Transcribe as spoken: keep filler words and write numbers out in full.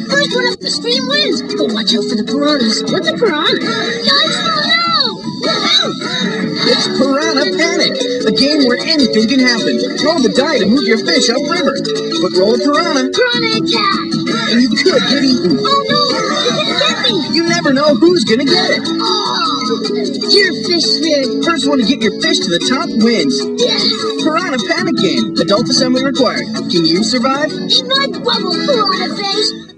First one up the stream wins. But watch out for the piranhas. What's a piranha? Guys, no! It's Piranha Panic, a game where anything can happen. Roll the die to move your fish upriver. But roll a piranha, Piranha attack! and you could get eaten. Oh no! You're gonna get me! You never know who's gonna get it. Oh! Your fish spin! First one to get your fish to the top wins. Yes! Piranha Panic game. Adult assembly required. Can you survive? Eat my bubble, piranha fish!